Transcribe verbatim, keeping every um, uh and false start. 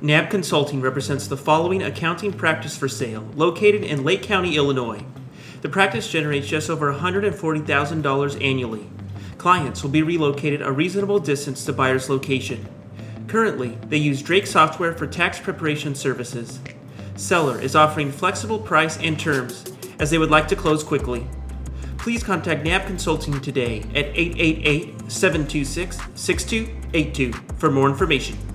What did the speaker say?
Naab Consulting represents the following accounting practice for sale, located in Lake County, Illinois. The practice generates just over one hundred forty thousand dollars annually. Clients will be relocated a reasonable distance to buyer's location. Currently, they use Drake software for tax preparation services. Seller is offering flexible price and terms, as they would like to close quickly. Please contact Naab Consulting today at eight eight eight, seven two six, six two eight two for more information.